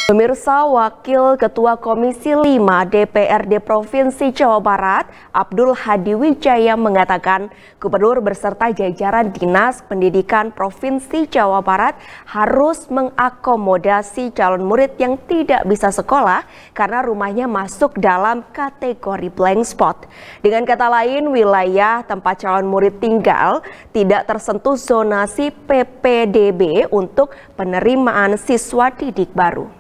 Pemirsa, Wakil Ketua Komisi 5 DPRD Provinsi Jawa Barat, Abdul Hadi Wijaya mengatakan Gubernur beserta jajaran Dinas Pendidikan Provinsi Jawa Barat harus mengakomodasi calon murid yang tidak bisa sekolah karena rumahnya masuk dalam kategori blank spot. Dengan kata lain, wilayah tempat calon murid tinggal tidak tersentuh zonasi PPDB untuk penerimaan siswa didik baru.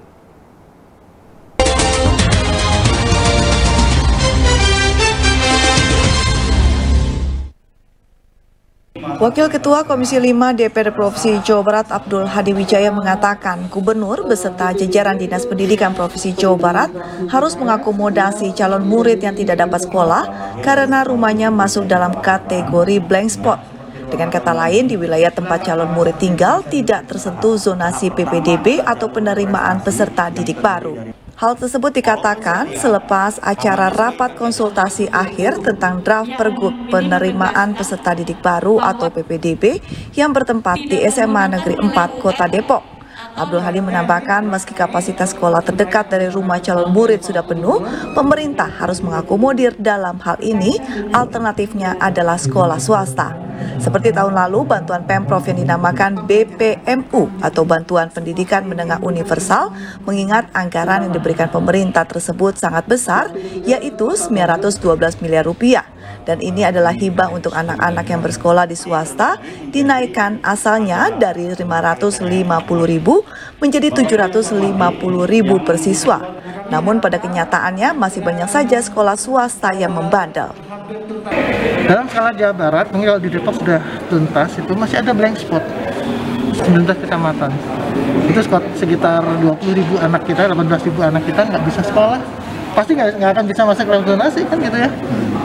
Wakil Ketua Komisi 5 DPRD Provinsi Jawa Barat Abdul Hadi Wijaya mengatakan Gubernur beserta jajaran Dinas Pendidikan Provinsi Jawa Barat harus mengakomodasi calon murid yang tidak dapat sekolah karena rumahnya masuk dalam kategori blank spot. Dengan kata lain, di wilayah tempat calon murid tinggal tidak tersentuh zonasi PPDB atau penerimaan peserta didik baru. Hal tersebut dikatakan selepas acara rapat konsultasi akhir tentang draft Pergub penerimaan peserta didik baru atau PPDB yang bertempat di SMA Negeri 4 Kota Depok. Abdul Hadi menambahkan meski kapasitas sekolah terdekat dari rumah calon murid sudah penuh, pemerintah harus mengakomodir dalam hal ini, alternatifnya adalah sekolah swasta. Seperti tahun lalu, bantuan Pemprov yang dinamakan BPMU atau Bantuan Pendidikan Menengah Universal mengingat anggaran yang diberikan pemerintah tersebut sangat besar, yaitu 912 miliar rupiah. Dan ini adalah hibah untuk anak-anak yang bersekolah di swasta, dinaikkan asalnya dari 550.000 menjadi 750.000 per siswa. Namun pada kenyataannya masih banyak saja sekolah swasta yang membandel. Dalam skala Jawa Barat, mungkin kalau di Depok sudah tuntas, itu masih ada blank spot 19 kecamatan. Itu sekitar 20.000 anak kita, 18.000 anak kita nggak bisa sekolah. Pasti nggak akan bisa masuk dalam zonasi kan gitu ya.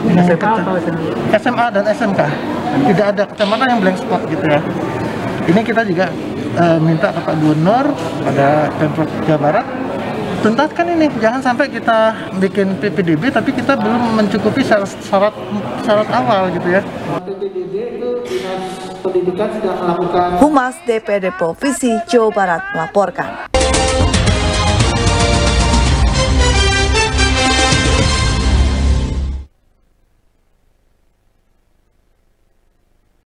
SMA dan SMK. Tidak ada kecamatan yang blank spot gitu ya. Ini kita juga minta ke Pak Gubernur pada Pemprov Jawa Barat, tuntaskan ini, jangan sampai kita bikin PPDB tapi kita belum mencukupi syarat awal gitu ya. PPDB itu Dinas Pendidikan sudah melakukan. Humas DPRD Provinsi Jawa Barat melaporkan.